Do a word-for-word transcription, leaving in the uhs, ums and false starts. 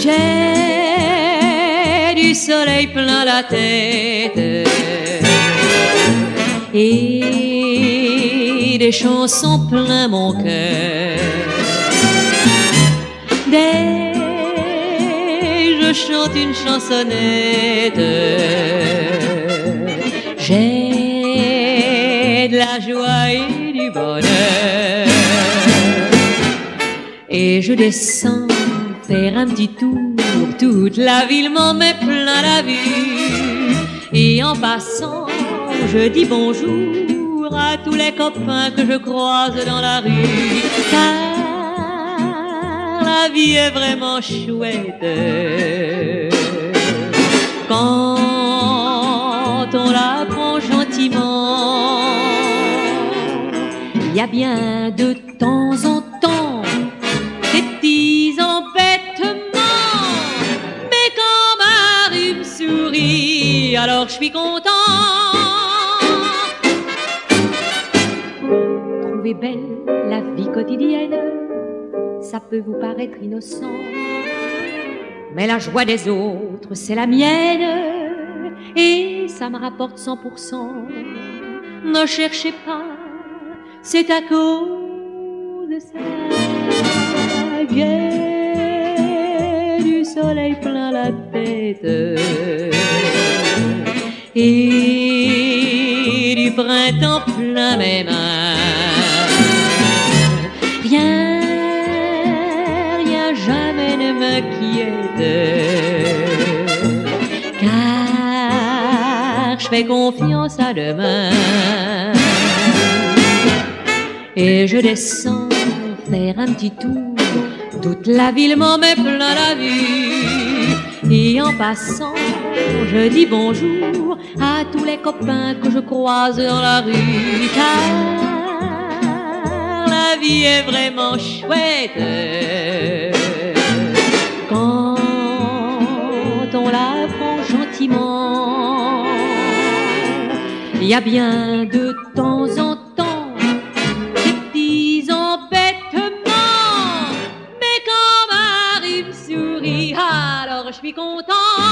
J'ai du soleil plein la tête et des chansons plein mon cœur. Dès je chante une chansonnette, j'ai de la joie et du bonheur. Et je descends faire un petit tour, toute la ville m'en met plein la vue. Et en passant, je dis bonjour à tous les copains que je croise dans la rue. Car la vie est vraiment chouette quand on la prend gentiment. Il y a bien de temps en temps des petits embêtements, mais quand Marie me sourit, alors je suis content. Trouvez belle la vie quotidienne, ça peut vous paraître innocent, mais la joie des autres, c'est la mienne, et ça me rapporte cent pour cent. Ne cherchez pas, c'est à cause de ça. J'ai du soleil plein la tête et du printemps plein mes mains. Rien, rien jamais ne m'inquiète, car je fais confiance à demain. Et je descends faire un petit tour, toute la ville m'en met plein la vue. Et en passant, je dis bonjour à tous les copains que je croise dans la rue. Car la vie est vraiment chouette quand on la prend gentiment. Il y a bien de temps en temps des petits embêtements, mais quand Marie me sourit, alors je suis content.